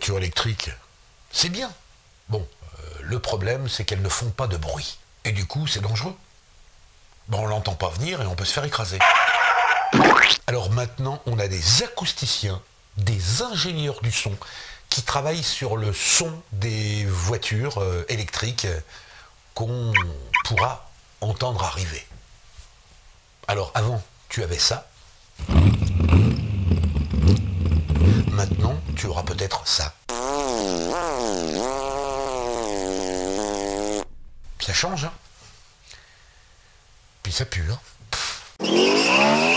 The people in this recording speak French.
voitures électriques, c'est bien. Bon, le problème, c'est qu'elles ne font pas de bruit. Et du coup, c'est dangereux. Bon, on l'entend pas venir et on peut se faire écraser. Alors maintenant, on a des acousticiens, des ingénieurs du son, qui travaillent sur le son des voitures électriques qu'on pourra entendre arriver. Alors avant, tu avais ça. Maintenant, tu auras peut-être ça. Ça change, hein? Puis ça pue, hein?